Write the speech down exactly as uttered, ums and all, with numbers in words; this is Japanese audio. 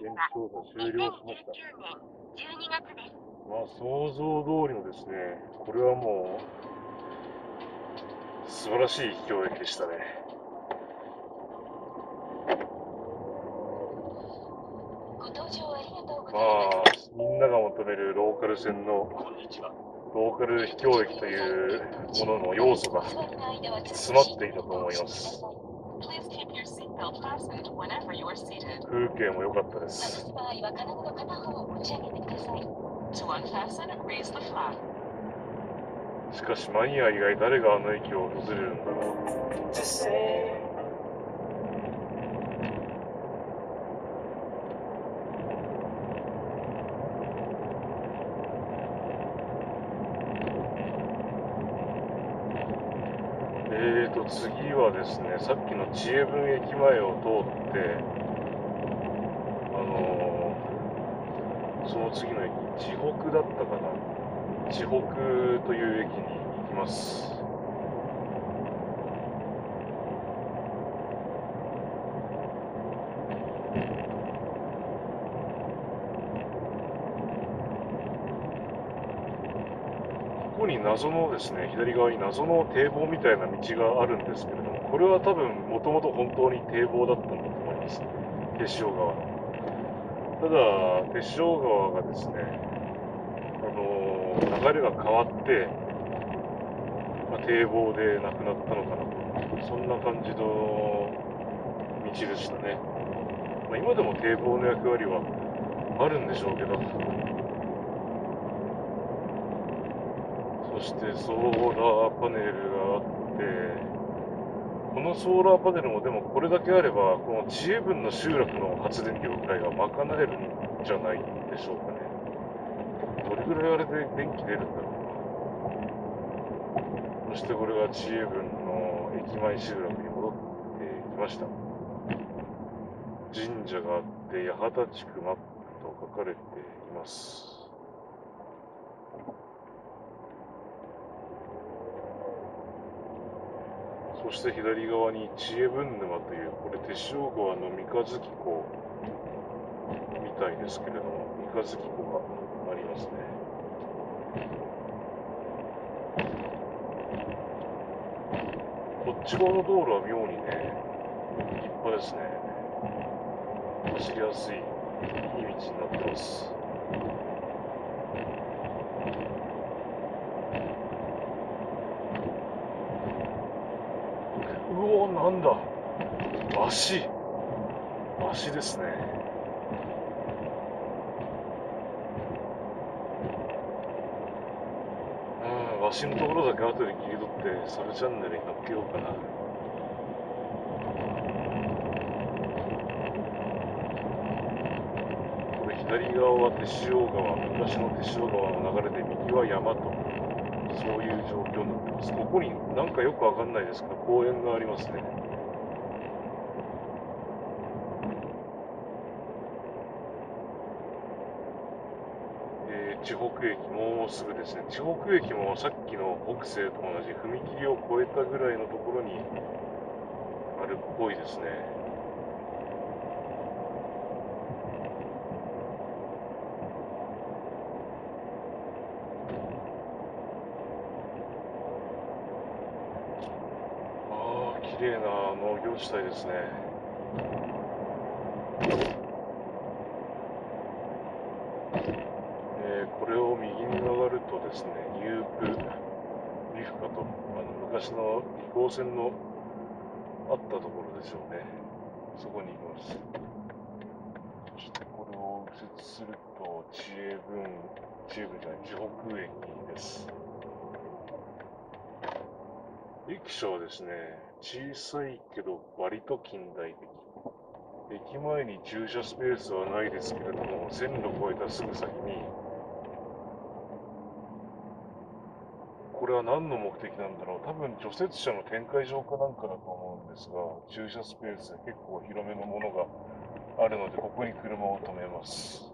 現地調査終了しました。まあ、想像通りのですね、これはもう、素晴らしい秘境駅でしたね。まあ、みんなが求めるローカル線のローカル秘境駅というものの要素が詰まっていたと思います。風景も良かったです。しかしマニア以外誰があの駅を訪れるんだろう。えーと次はですね、さっきの知恵分駅前を通って、あのー、その次の駅、地北だったかな。地北という駅に行きます。ここに謎のですね、左側に謎の堤防みたいな道があるんですけれども、これは多分もともと本当に堤防だったんだと思います。手塩川の。ただ、手塩川がですね、あのー、流れが変わって、まあ、堤防でなくなったのかなと、そんな感じの道でしたね。まあ、今でも堤防の役割はあるんでしょうけど、そしてソーラーパネルがあって、このソーラーパネルもでもこれだけあれば、この知恵分の集落の発電量くらいは賄えるんじゃないでしょうかね。どれぐらいあれで電気出るんだろう。そしてこれが知恵分の駅前集落に戻ってきました。神社があって、八幡地区マップと書かれています。そして左側に知恵分沼という、これ手塩川の三日月湖みたいですけれども、三日月湖がありますね。こっち側の道路は妙にね、立派ですね。走りやすい、いい道になってます。うおー、なんだ。足。足ですね。うん、わしのところだけ後で切り取って、サブチャンネルに乗っけようかな。これ左側は手塩川、昔の手塩川の流れで右は山と、そういう状況になってます。ここになんかよくわかんないですけど、公園がありますね。えー、地北駅、もうすぐですね。地北駅もさっきの北西と同じ踏切を越えたぐらいのところにあるっぽいですね。ああ、綺麗な農業地帯ですね。えー、これを右に曲がるとですね、ニュープリフカと、あの昔の飛行船のあったところでしょうね。そこに行きます。そしてこれを右折すると、知恵分、知恵分じゃない、地北駅です。駅舎はですね、小さいけど割と近代的。駅前に駐車スペースはないですけれども、線路を越えたすぐ先に、これは何の目的なんだろう。多分除雪車の展開場かなんかだと思うんですが、駐車スペース結構広めのものがあるので、ここに車を止めます。